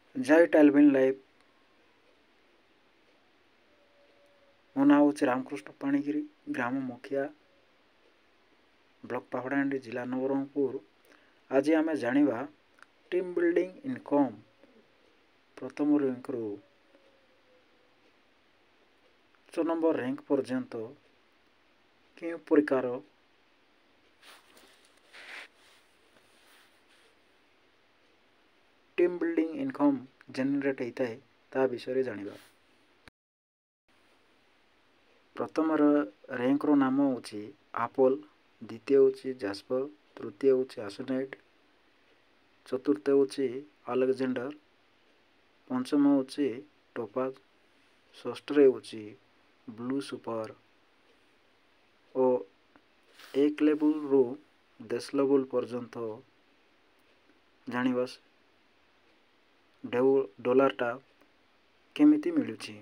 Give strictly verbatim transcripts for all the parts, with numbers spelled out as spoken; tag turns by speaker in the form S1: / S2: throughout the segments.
S1: जय टाइलविन लाइव। मो ना हूँ रामकृष्ण पाणिगिरी, ग्राम मुखिया, ब्लॉक पाहड़ाहांडी, जिला नवरंगपुर। आज आम जाना टीम बिल्डिंग इनकम प्रथम रैंक रु छ नंबर रैंक पर्यंत क्यों प्रकार टीम बिल्डिंग इनकम जेनेरेट होता है ता विषय जाना। प्रथम रैंक रो नाम हूँ एप्पल, द्वितीय हूँ जैस्पर, तृतीय हूँ एसोनाइट, चतुर्थ हूँ अलेक्जेंडर, पंचम हूँ टोपाज, षष्ठ हूँ ब्लू सुपर और एक लेवल रु दस लेवल पर्यंत जानिबा डॉलरटा केमिति मिलुछि।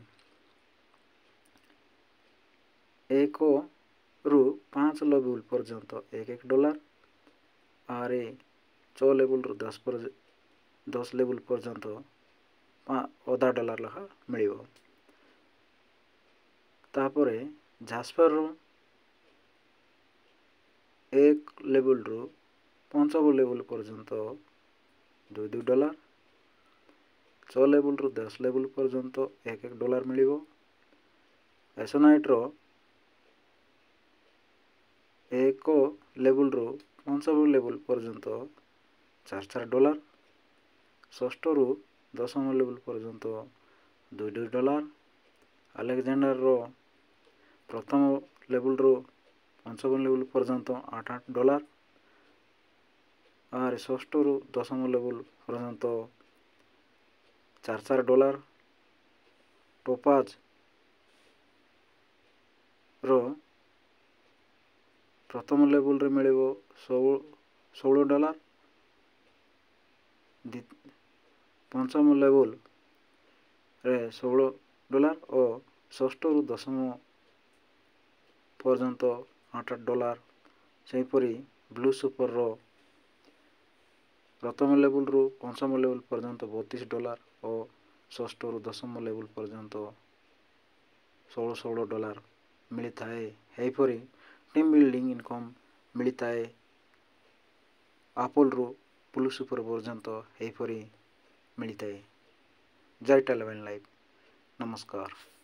S1: एक रु पाँच लेवल पर्यंत एक एक डॉलर और छः लेवल रु दस पर दस लेवल पर्यंत अधा डॉलर लखा मिल। तापर जैस्पर रु एक लेवल रु पंचम लेवल पर्यंत दुई दुई डॉलर, छः लेवल रु दस लेवल पर्यंत एक एक डॉलर मिल। एसोनाइट रो एक लेवल रु पंचम लेवल पर्यंत चार चार डॉलर, षष्ठ रु दशम लेवल पर्यंत दुई दुई डॉलर, अलेक्जेंडर रो प्रथम लेवल रु पंचम लेवल पर्यंत आठ आठ डॉलर और षष्ठ रु दशम लेवल पर्यंत चार चार डॉलर, टोपाज रो प्रथम लेवल रे मिल षोल डॉलर, पंचम लेवल रे षोल डॉलर और षष्ठ रु दशम पर्यंत आठ आठ डॉलर। सेहीपरि ब्लू सुपर रो प्रथम लेवल रु पंचम लेवल पर्यंत बत्तीस डॉलर और षष्ठ रु दशम लेवल पर्यंत षोल षोल डॉलर मिलता है। यहीपरि टीम बिल्डिंग इनकम मिलता है एप्पल रु ब्लू सुपर पर्यंत यहीपरि मिलता है। जय टाइलविन लाइव। नमस्कार।